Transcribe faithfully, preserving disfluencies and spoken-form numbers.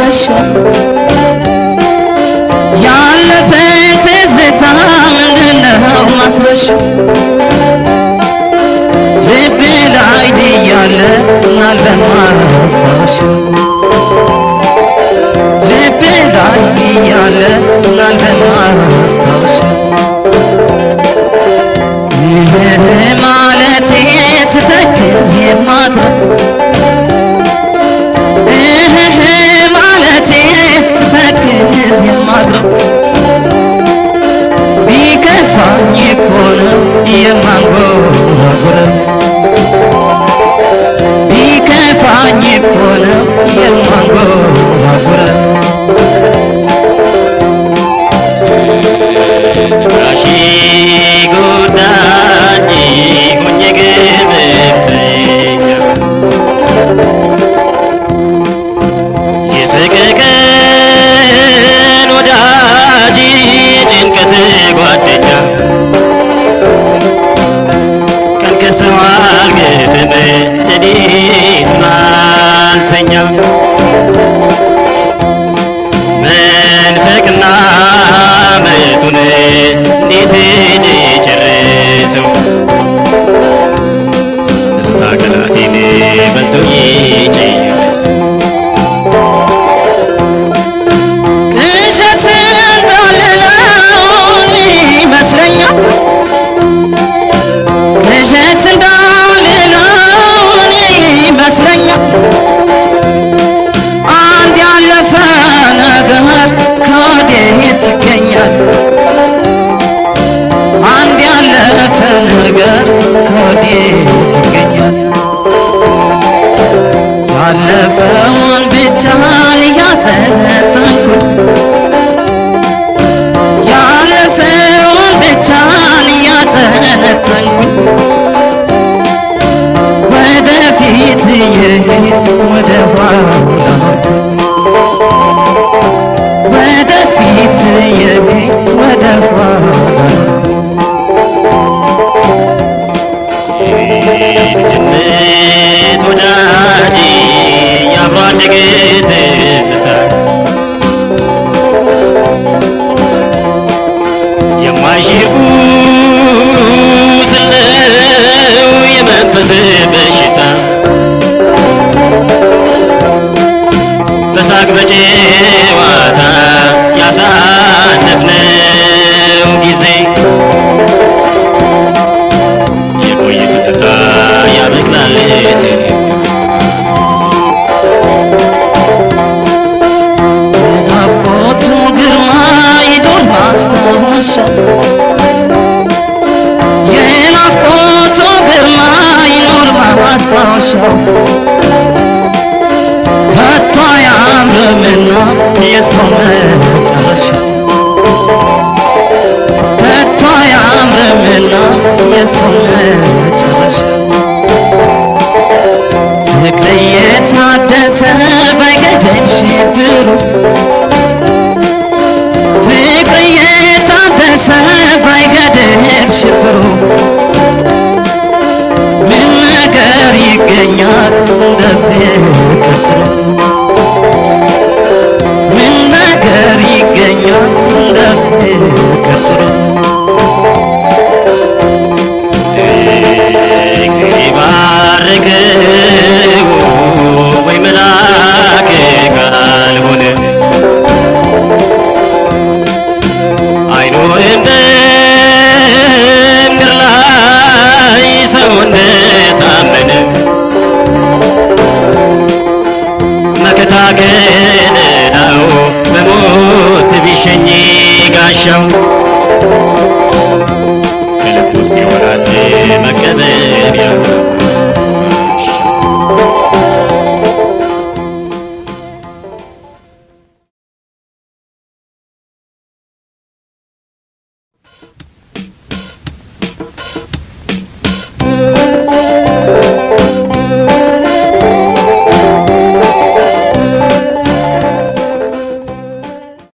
ማስረሻ ያለፈ ትዝታ ምንድነው ማስረሻ ልብ ላይ ያለ ምናልባት ማስታወሻ ልብ ላይ ያለ ምናልባት ማስታወሻ ይሄ ማለቴ ስተክዝ የማድረግ ይሄ ማለቴ ስተክዝ የማድረግ ቢከፋኝ እኮ ነው የማንጎራጉረው ቢከፋኝ እኮ ነው የማንጎራጉረው ዝምራሺ ጎዳኝ ሆኜ ግብርተኛ የሰቀቀን ወዳጅ ጭንቀት ጓደኛ ቀን ከሰው አልገጥም ሌሊት ማልተኛ መንፈቅና መቱን እንዴት ልጨርሰው ትዝታ ቀናቴን በልቶ ይጨርሰው ቅዠት እንዳልለውን ይመስለኛል ቅዠት እንዳልለውን ይመስለኛል አንድ ያለፈ ነገር ከወዴት ይገኛል አንድ ያለፈ ነገር ከወዴት ይገኛል ያለፈውን ብቻ እያተነተንኩ ያለፈውን ብቻ እያተነተንኩ ወደፊት እየሄድኩ ወደ ኋላ ወደፊት እየሄድኩ ወደ ኋላ የልጅነት ወዳጅ የአብሮ አደግ ትዝታ የማይሽር ቁስል ነው የመንፈስ በሽታ በሳቅ በጨዋታ ያሳለፍነው ጊዜ የቆየ ትዝታ ያበቅላል ናፍቆቱ ግርማ ይዶል ማስታወሻ የናፍቆቱ ግርማ ይኖር ማስታወሻው ከቶ አያምርምና የሰው መጨረሻ ከቶ አያምርምና የሰው መጨረሻ ፍቅር የታደሰ ባይገደል ሽብሩ ፍቅር የታደሰ ባይገደል ሽብሩ ምን ነገር ይገኛል እንደ ፍቅር ጥሩ ምን ነገር ይገኛል እንደ ፍቅር ጥሩ እግዚአብሔር ባረከው ወይ መልአክ ካልሆነ አይኖርም በምድር ላይ ሰው እንደታመነ መከታ ገለላው በሞት ቢሸኝ ጋሻው